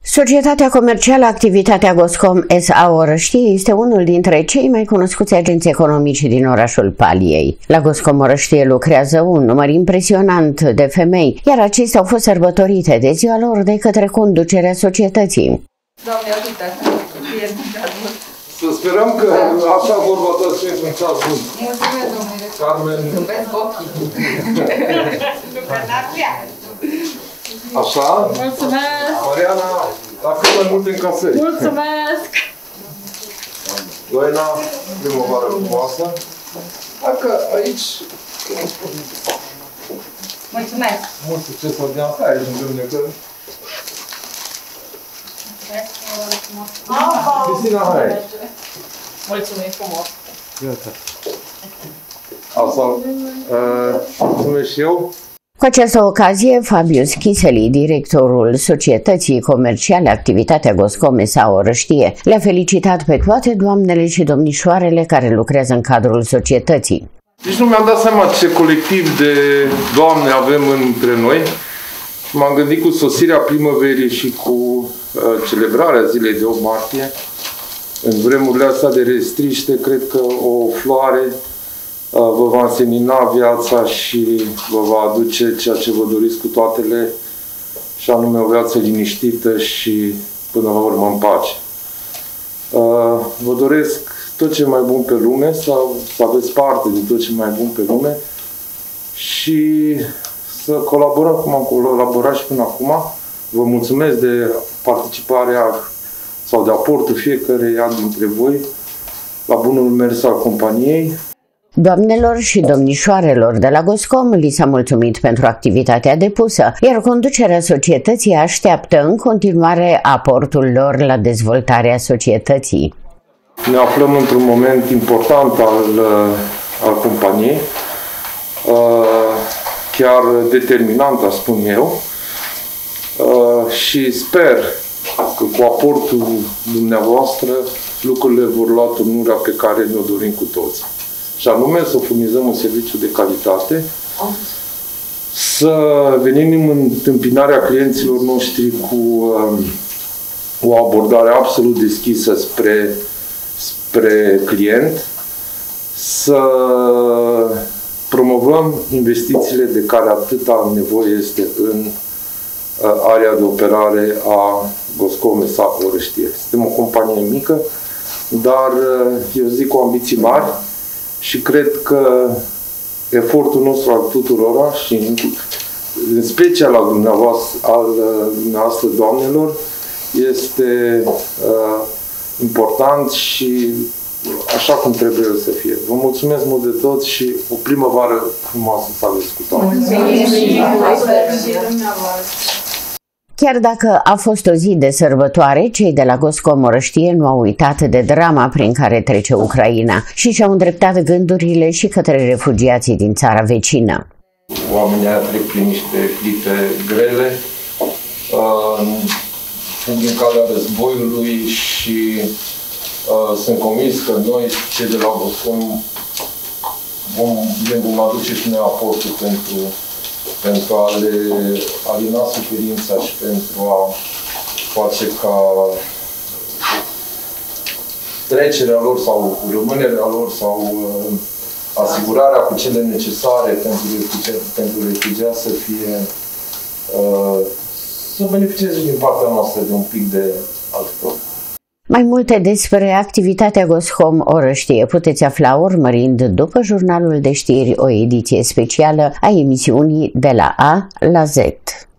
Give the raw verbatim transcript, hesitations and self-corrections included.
Societatea comercială Activitatea Goscom S A Orăștie este unul dintre cei mai cunoscuți agenți economici din orașul Paliei. La Goscom Orăștie lucrează un număr impresionant de femei, iar acestea au fost sărbătorite de ziua lor de către conducerea societății. Doamne ajută! Să sperăm că așa vorba ta să fie un ceas bun. Mulțumesc, domnule! Carmen! Zâmbesc ochii! Nu că n-ar vrea! Așa? Mulțumesc! Mariana, la cât mai multe încasări. Mulțumesc! Doina, primăvară frumoasă. Dacă aici... Mulțumesc! Mult succes, Mariana, hai aici, îndemne că... Cristina, hai aici. Mulțumim frumos! Iată. Asta, mulțumesc și eu. Cu această ocazie, Fabius Chiseli, directorul Societății Comerciale Activitatea Goscom S A Orăștie, le-a felicitat pe toate doamnele și domnișoarele care lucrează în cadrul societății. Deci nu mi-am dat seama ce colectiv de doamne avem între noi. M-am gândit cu sosirea primăverii și cu uh, celebrarea zilei de opt martie. În vremurile astea de restriște, cred că o floare vă va însenina viața și vă va aduce ceea ce vă doriți cu toatele, și anume o viață liniștită și până la urmă în pace. Vă doresc tot ce mai bun pe lume, sau să aveți parte de tot ce mai bun pe lume și să colaborăm cum am colaborat și până acum. Vă mulțumesc de participarea sau de aportul fiecăreia dintre voi la bunul mers al companiei. Doamnelor și domnișoarelor de la Goscom li s-a mulțumit pentru activitatea depusă, iar conducerea societății așteaptă în continuare aportul lor la dezvoltarea societății. Ne aflăm într-un moment important al, al companiei, chiar determinant, aș spun eu, și sper că cu aportul dumneavoastră lucrurile vor lua turnura pe care ne-o dorim cu toți. Și anume să furnizăm un serviciu de calitate, să venim în întâmpinarea clienților noștri cu um, o abordare absolut deschisă spre, spre client, să promovăm investițiile de care atâta nevoie este în uh, area de operare a Goscom S A Orăștie. Suntem o companie mică, dar uh, eu zic cu ambiții mari, și cred că efortul nostru al tuturora și în special al dumneavoastră, al dumneavoastră doamnelor, este uh, important și așa cum trebuie să fie. Vă mulțumesc mult de tot și o primăvară frumoasă să aveți cu toate. Chiar dacă a fost o zi de sărbătoare, cei de la Goscom Orăștie nu au uitat de drama prin care trece Ucraina și și-au îndreptat gândurile și către refugiații din țara vecină. Oamenii aia trec prin niște clipe grele, sunt din calea războiului și uh, sunt convins că noi, cei de la Goscom, vom, le vom aduce și noi aportul pentru pentru a le alina suferința și pentru a face ca trecerea lor sau rămânerea lor sau uh, asigurarea cu cele necesare pentru refugiați, pentru refugiați să fie uh, să beneficieze din partea noastră de un pic de ajutor. Mai multe despre activitatea Goscom Orăștie puteți afla urmărind după jurnalul de știri o ediție specială a emisiunii De la A la Z.